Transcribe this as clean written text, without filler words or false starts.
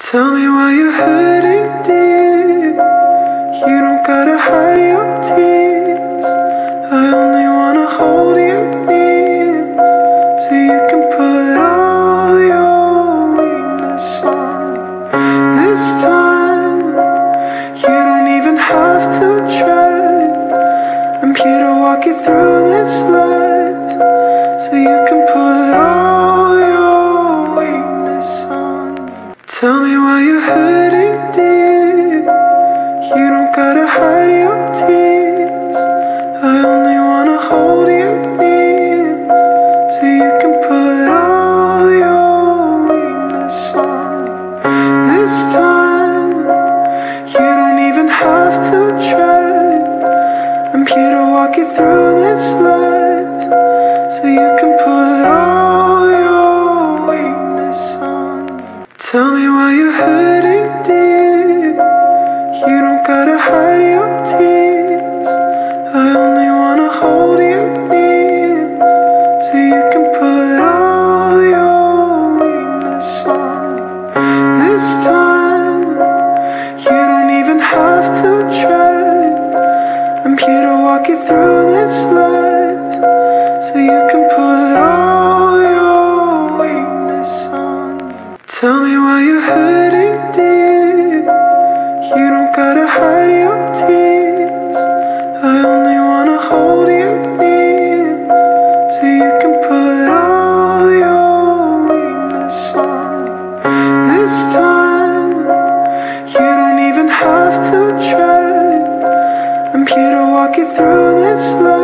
Tell me why you're hurting, dear. You don't gotta hide your tears. I only wanna hold you near, so you can put all your weakness on me. This time, you don't even have to try. I'm here to walk you through this life, so you can put all your weakness on me. Tell me why you're hurting, dear. You don't gotta hide your tears. I only wanna hold you near, so you can put all your weakness on me. This time, you don't even have to try. I'm here to walk you through this life, so you can put all your weakness on me. Tell me why you're hurting, dear. You don't gotta hide your tears. I only wanna hold you near, so you can put all your weakness on me. This time, you don't even have to try. I'm here to walk you through this life, so you can put all your weakness on me. Tell me why you're hurting, dear. You don't gotta hide your tears. I only wanna hold you near, so you can put all your weakness on me. This time, you don't even have to try. I'm here to walk you through this life.